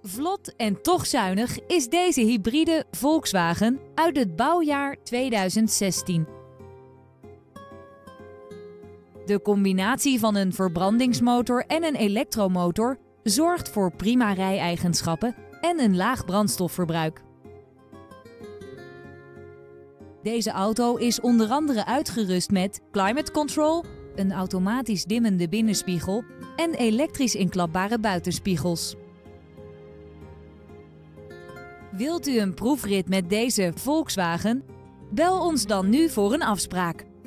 Vlot en toch zuinig is deze hybride Volkswagen uit het bouwjaar 2016. De combinatie van een verbrandingsmotor en een elektromotor zorgt voor prima rij-eigenschappen en een laag brandstofverbruik. Deze auto is onder andere uitgerust met climate control, een automatisch dimmende binnenspiegel en elektrisch inklapbare buitenspiegels. Wilt u een proefrit met deze Volkswagen? Bel ons dan nu voor een afspraak.